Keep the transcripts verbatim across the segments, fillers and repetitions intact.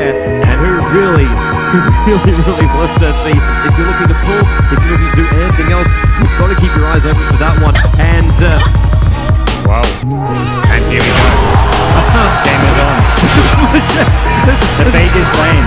there, and who really, who really, really wants to see. If you're looking to pull, if you're looking to do anything else, you've got to keep your eyes open for that one. And uh, wow, and here we go. Game is on. The bait is lane.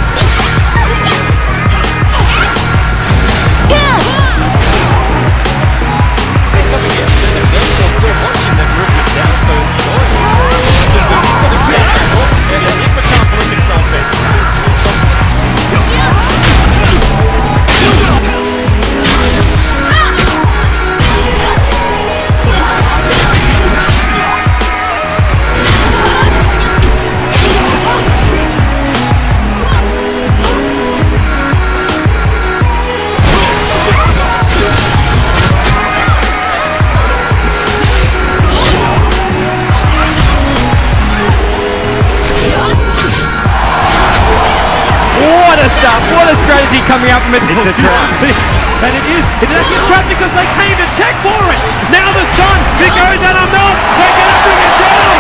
What a strategy coming out from it. It's a trap. And it is. It is actually a trap because they came to check for it. Now the stun. It goes out on Mel. They're going to bring it down.